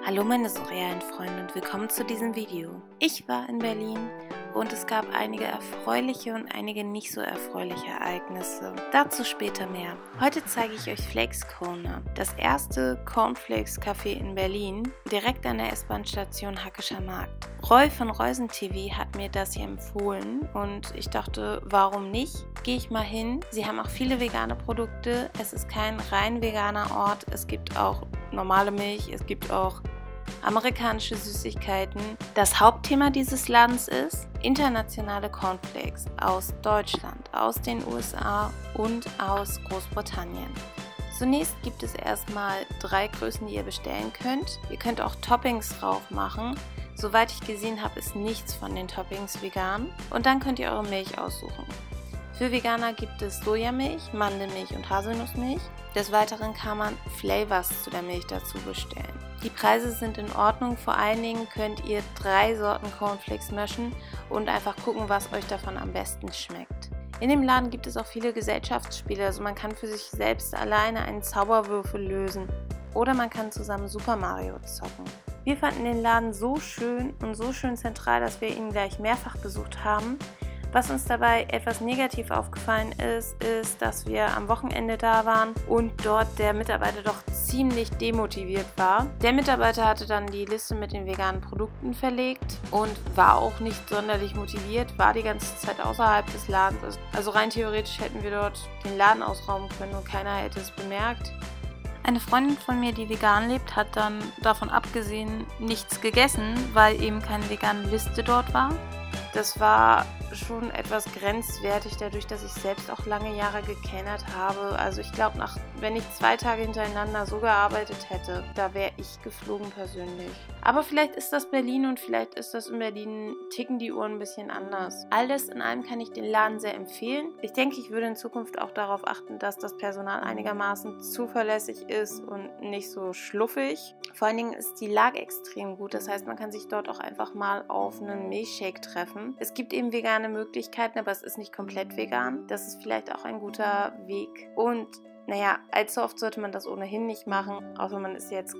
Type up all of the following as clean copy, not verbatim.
Hallo meine surrealen Freunde und willkommen zu diesem Video. Ich war in Berlin und es gab einige erfreuliche und einige nicht so erfreuliche Ereignisse. Dazu später mehr. Heute zeige ich euch Flakes Corner, das erste Cornflakes Café in Berlin, direkt an der S-Bahn-Station Hackescher Markt. Roy von Reusen TV hat mir das hier empfohlen und ich dachte, warum nicht? Gehe ich mal hin. Sie haben auch viele vegane Produkte. Es ist kein rein veganer Ort. Es gibt auch normale Milch, es gibt auch amerikanische Süßigkeiten. Das Hauptthema dieses Ladens ist internationale Cornflakes aus Deutschland, aus den USA und aus Großbritannien. Zunächst gibt es erstmal 3 Größen, die ihr bestellen könnt. Ihr könnt auch Toppings drauf machen. Soweit ich gesehen habe, ist nichts von den Toppings vegan. Und dann könnt ihr eure Milch aussuchen. Für Veganer gibt es Sojamilch, Mandelmilch und Haselnussmilch. Des Weiteren kann man Flavors zu der Milch dazu bestellen. Die Preise sind in Ordnung, vor allen Dingen könnt ihr 3 Sorten Cornflakes mischen und einfach gucken, was euch davon am besten schmeckt. In dem Laden gibt es auch viele Gesellschaftsspiele, also man kann für sich selbst alleine einen Zauberwürfel lösen oder man kann zusammen Super Mario zocken. Wir fanden den Laden so schön und so schön zentral, dass wir ihn gleich mehrfach besucht haben. Was uns dabei etwas negativ aufgefallen ist, dass wir am Wochenende da waren und dort der Mitarbeiter doch ziemlich demotiviert war. Der Mitarbeiter hatte dann die Liste mit den veganen Produkten verlegt und war auch nicht sonderlich motiviert, war die ganze Zeit außerhalb des Ladens. Also rein theoretisch hätten wir dort den Laden ausrauben können und keiner hätte es bemerkt. Eine Freundin von mir, die vegan lebt, hat dann davon abgesehen nichts gegessen, weil eben keine vegane Liste dort war. Das war schon etwas grenzwertig, dadurch, dass ich selbst auch lange Jahre gekellnert habe. Also ich glaube, wenn ich 2 Tage hintereinander so gearbeitet hätte, da wäre ich geflogen persönlich. Aber vielleicht ist das Berlin und vielleicht ist das in Berlin, ticken die Uhren ein bisschen anders. Alles in allem kann ich den Laden sehr empfehlen. Ich denke, ich würde in Zukunft auch darauf achten, dass das Personal einigermaßen zuverlässig ist und nicht so schluffig. Vor allen Dingen ist die Lage extrem gut, das heißt, man kann sich dort auch einfach mal auf einen Milchshake treffen. Es gibt eben vegane Möglichkeiten, aber es ist nicht komplett vegan. Das ist vielleicht auch ein guter Weg. Und naja, allzu oft sollte man das ohnehin nicht machen, außer man ist jetzt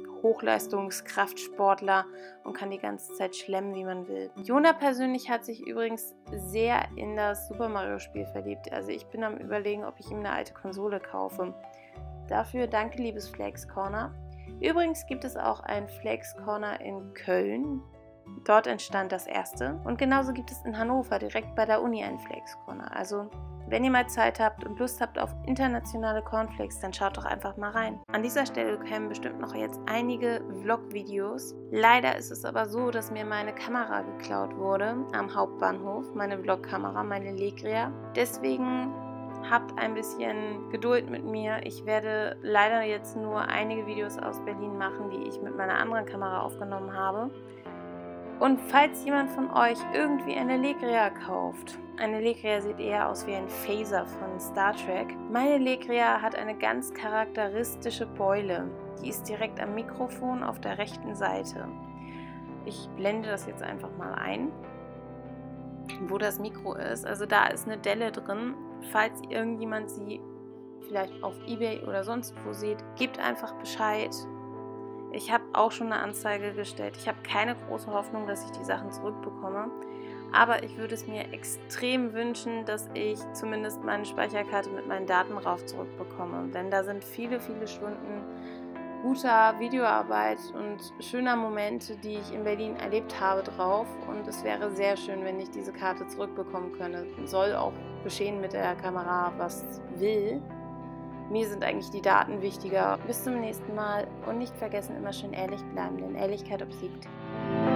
Hochleistungskraftsportler und kann die ganze Zeit schlemmen, wie man will. Jona persönlich hat sich übrigens sehr in das Super Mario Spiel verliebt. Also ich bin am Überlegen, ob ich ihm eine alte Konsole kaufe. Dafür danke, liebes Flakes Corner. Übrigens gibt es auch ein Flakes Corner in Köln. Dort entstand das erste. Und genauso gibt es in Hannover direkt bei der Uni einen Flakes Corner. Also wenn ihr mal Zeit habt und Lust habt auf internationale Cornflakes, dann schaut doch einfach mal rein. An dieser Stelle kämen bestimmt noch jetzt einige Vlog-Videos. Leider ist es aber so, dass mir meine Kamera geklaut wurde am Hauptbahnhof. Meine Vlog-Kamera, meine Legria. Deswegen habt ein bisschen Geduld mit mir. Ich werde leider jetzt nur einige Videos aus Berlin machen, die ich mit meiner anderen Kamera aufgenommen habe. Und falls jemand von euch irgendwie eine Legria kauft, eine Legria sieht eher aus wie ein Phaser von Star Trek. Meine Legria hat eine ganz charakteristische Beule. Die ist direkt am Mikrofon auf der rechten Seite. Ich blende das jetzt einfach mal ein, wo das Mikro ist. Also da ist eine Delle drin. Falls irgendjemand sie vielleicht auf eBay oder sonst wo sieht, gebt einfach Bescheid. Ich habe auch schon eine Anzeige gestellt. Ich habe keine große Hoffnung, dass ich die Sachen zurückbekomme. Aber ich würde es mir extrem wünschen, dass ich zumindest meine Speicherkarte mit meinen Daten drauf zurückbekomme. Denn da sind viele, viele Stunden guter Videoarbeit und schöner Momente, die ich in Berlin erlebt habe, drauf. Und es wäre sehr schön, wenn ich diese Karte zurückbekommen könnte. Soll auch geschehen mit der Kamera, was will. Mir sind eigentlich die Daten wichtiger. Bis zum nächsten Mal und nicht vergessen, immer schön ehrlich bleiben, denn Ehrlichkeit obsiegt.